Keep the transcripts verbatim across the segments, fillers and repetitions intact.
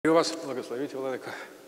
Вас благословите, Владыка.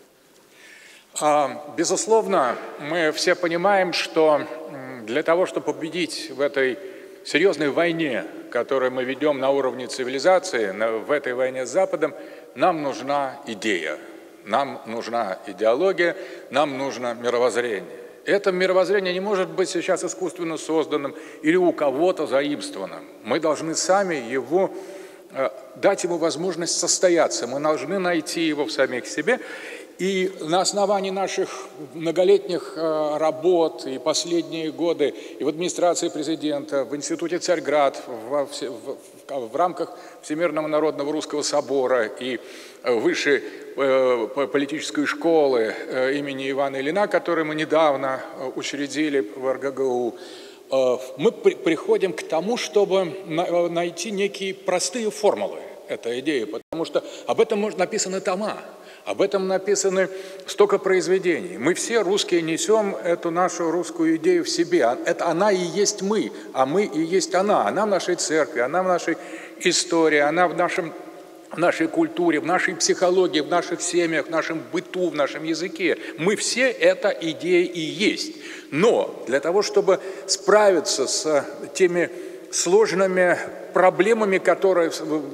Безусловно, мы все понимаем, что для того, чтобы победить в этой серьезной войне, которую мы ведем на уровне цивилизации, в этой войне с Западом, нам нужна идея, нам нужна идеология, нам нужно мировоззрение. Это мировоззрение не может быть сейчас искусственно созданным или у кого-то заимствованным. Мы должны сами его дать ему возможность состояться. Мы должны найти его в самих себе. И на основании наших многолетних работ и последние годы и в администрации президента, в Институте Царьград, в, в, в рамках Всемирного народного русского собора и высшей э, политической школы э, имени Ивана Ильина, которую мы недавно учредили в эр гэ гэ у, мы приходим к тому, чтобы найти некие простые формулы этой идеи, потому что об этом написаны тома, об этом написаны столько произведений. Мы все, русские, несем эту нашу русскую идею в себе. Это она и есть мы, а мы и есть она. Она в нашей церкви, она в нашей истории, она в нашем в нашей культуре, в нашей психологии, в наших семьях, в нашем быту, в нашем языке. Мы все эта идея и есть. Но для того, чтобы справиться с теми сложными проблемами, которые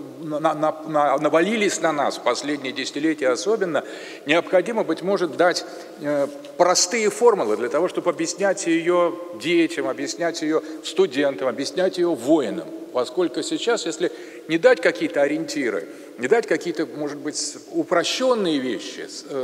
навалились на нас в последние десятилетия особенно, необходимо, быть может, дать простые формулы для того, чтобы объяснять ее детям, объяснять ее студентам, объяснять ее воинам. Поскольку сейчас, если не дать какие-то ориентиры, не дать какие-то, может быть, упрощенные вещи,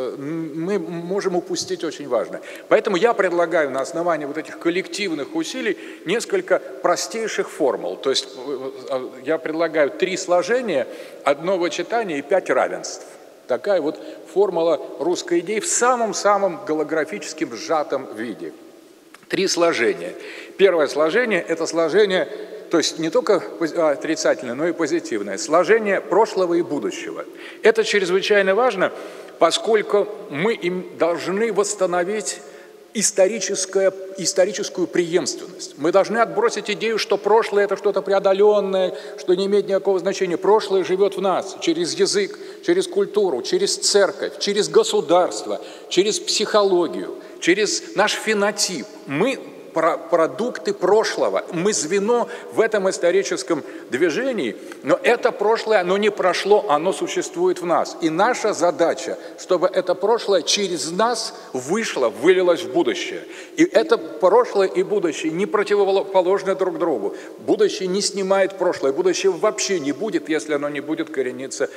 мы можем упустить очень важное. Поэтому я предлагаю на основании вот этих коллективных усилий несколько простейших формул. То есть я предлагаю три сложения, одно вычитание и пять равенств. Такая вот формула русской идеи в самом-самом голографическом сжатом виде. Три сложения. Первое сложение – это сложение, то есть не только отрицательное, но и позитивное. Сложение прошлого и будущего. Это чрезвычайно важно, поскольку мы им должны восстановить историческое, историческую преемственность. Мы должны отбросить идею, что прошлое – это что-то преодоленное, что не имеет никакого значения. Прошлое живет в нас через язык, через культуру, через церковь, через государство, через психологию, через наш фенотип. Мы продукты прошлого, мы звено в этом историческом движении, но это прошлое, оно не прошло, оно существует в нас. И наша задача, чтобы это прошлое через нас вышло, вылилось в будущее. И это прошлое и будущее не противоположны друг другу. Будущее не снимает прошлое, будущее вообще не будет, если оно не будет корениться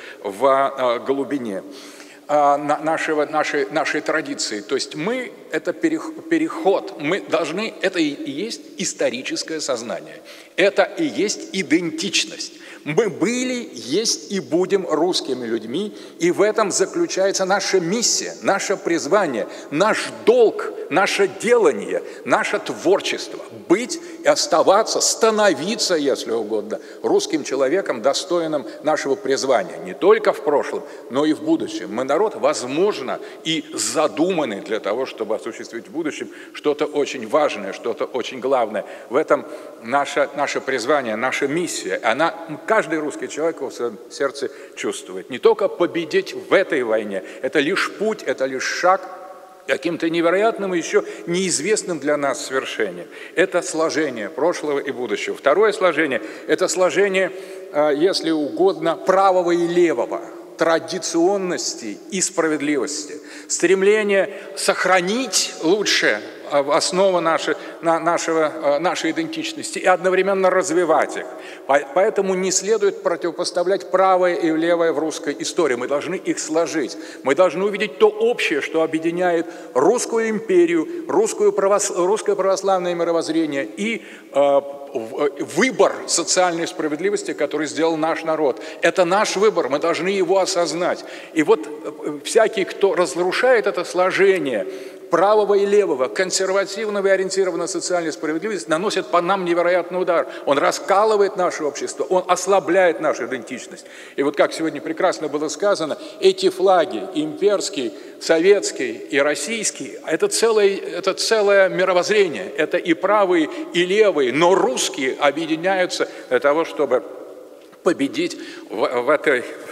в глубине Нашего, нашей, нашей традиции. То есть мы – это переход, мы должны, это и есть историческое сознание, это и есть идентичность. Мы были, есть и будем русскими людьми, и в этом заключается наша миссия, наше призвание, наш долг, наше делание, наше творчество. Быть и оставаться, становиться, если угодно, русским человеком, достойным нашего призвания. Не только в прошлом, но и в будущем. Мы народ, возможно, и задуманный для того, чтобы осуществить в будущем что-то очень важное, что-то очень главное. В этом наше, наше призвание, наша миссия. Она, каждый русский человек в своем сердце чувствует. Не только победить в этой войне. Это лишь путь, это лишь шаг каким-то невероятным и еще неизвестным для нас свершением. Это сложение прошлого и будущего. Второе сложение – это сложение, если угодно, правого и левого, традиционности и справедливости. Стремление сохранить лучшее, основа нашей, нашего, нашей идентичности, и одновременно развивать их. Поэтому не следует противопоставлять правое и левое в русской истории. Мы должны их сложить. Мы должны увидеть то общее, что объединяет русскую империю, русскую правос... русское православное мировоззрение и э, выбор социальной справедливости, который сделал наш народ. Это наш выбор, мы должны его осознать. И вот всякий, кто разрушает это сложение правого и левого, консервативного и ориентированного на социальную справедливость, наносит по нам невероятный удар. Он раскалывает наше общество, он ослабляет нашу идентичность. И вот как сегодня прекрасно было сказано, эти флаги, имперский, советский и российский, это целое, это целое мировоззрение. Это и правые, и левые, но русские объединяются для того, чтобы победить в, в этой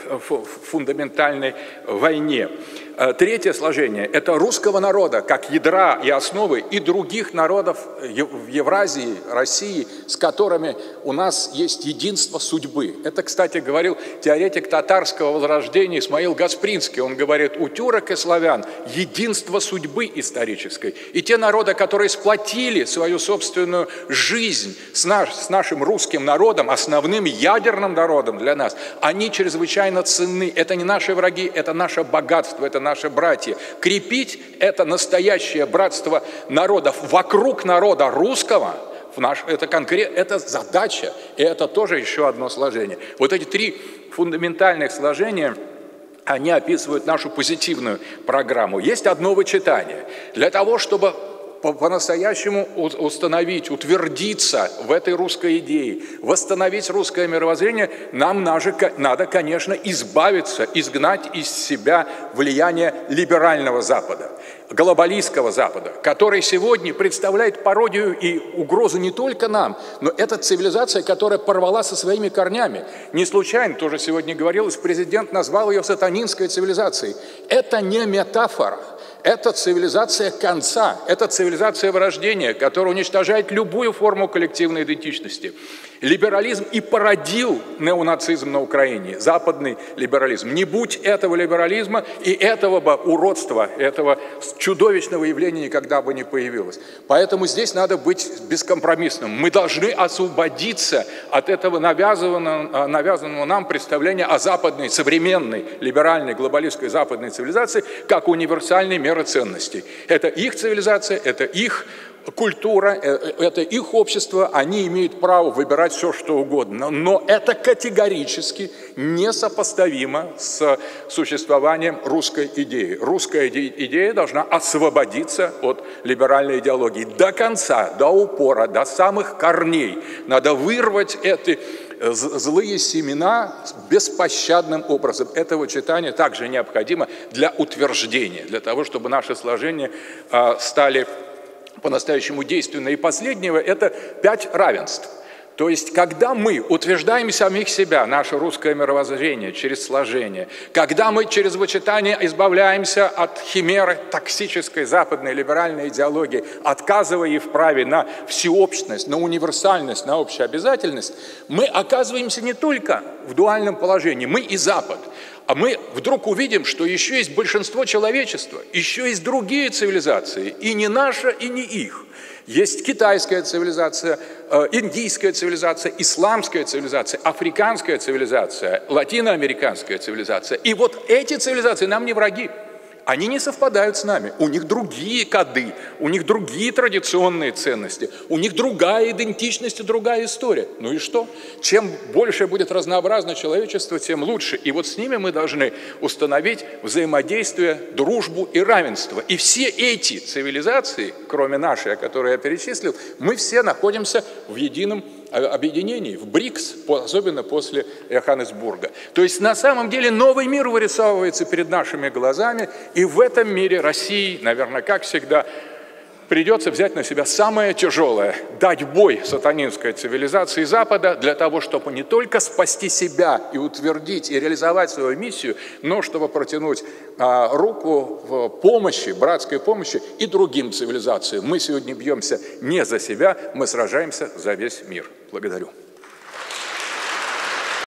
фундаментальной войне. Третье сложение – это русского народа, как ядра и основы, и других народов в Евразии, России, с которыми у нас есть единство судьбы. Это, кстати, говорил теоретик татарского возрождения Исмаил Гаспринский. Он говорит, у тюрок и славян единство судьбы исторической. И те народы, которые сплотили свою собственную жизнь с, наш, с нашим русским народом, основным ядерным народом для нас, они чрезвычайно ценны. Это не наши враги, это наше богатство, это наши братья. Крепить это настоящее братство народов вокруг народа русского, в наш, это, конкрет, это задача, и это тоже еще одно сложение. Вот эти три фундаментальных сложения, они описывают нашу позитивную программу. Есть одно вычитание. Для того, чтобы по-настоящему установить, утвердиться в этой русской идее, восстановить русское мировоззрение, нам надо, конечно, избавиться, изгнать из себя влияние либерального Запада, глобалистского Запада, который сегодня представляет пародию и угрозу не только нам, но это цивилизация, которая порвала со своими корнями. Не случайно, тоже сегодня говорилось, президент назвал ее сатанинской цивилизацией. Это не метафора. Это цивилизация конца, это цивилизация вырождения, которая уничтожает любую форму коллективной идентичности. Либерализм и породил неонацизм на Украине, западный либерализм. Не будь этого либерализма и этого бы уродства, этого чудовищного явления никогда бы не появилось. Поэтому здесь надо быть бескомпромиссным. Мы должны освободиться от этого навязанного, навязанного нам представления о западной, современной, либеральной, глобалистской западной цивилизации как универсальной меры ценностей. Это их цивилизация, это их культура, это их общество, они имеют право выбирать все, что угодно. Но это категорически несопоставимо с существованием русской идеи. Русская идея должна освободиться от либеральной идеологии до конца, до упора, до самых корней. Надо вырвать эти злые семена беспощадным образом. Это вычитание также необходимо для утверждения, для того, чтобы наши сложения стали по-настоящему действенны. И последнего – это пять равенств. То есть, когда мы утверждаем самих себя, наше русское мировоззрение через сложение, когда мы через вычитание избавляемся от химеры токсической западной либеральной идеологии, отказывая ей в праве на всеобщность, на универсальность, на общеобязательность, мы оказываемся не только в дуальном положении, мы и Запад. А мы вдруг увидим, что еще есть большинство человечества, еще есть другие цивилизации, и не наша, и не их. Есть китайская цивилизация, индийская цивилизация, исламская цивилизация, африканская цивилизация, латиноамериканская цивилизация. И вот эти цивилизации нам не враги. Они не совпадают с нами, у них другие коды, у них другие традиционные ценности, у них другая идентичность и другая история. Ну и что? Чем больше будет разнообразно человечество, тем лучше. И вот с ними мы должны установить взаимодействие, дружбу и равенство. И все эти цивилизации, кроме нашей, которую я перечислил, мы все находимся в едином объединении, в БРИКС, особенно после Йоханнесбурга. То есть на самом деле новый мир вырисовывается перед нашими глазами, и в этом мире России, наверное, как всегда, придется взять на себя самое тяжелое – дать бой сатанинской цивилизации Запада для того, чтобы не только спасти себя и утвердить и реализовать свою миссию, но чтобы протянуть а, руку в помощи, братской помощи и другим цивилизациям. Мы сегодня бьемся не за себя, мы сражаемся за весь мир. Благодарю.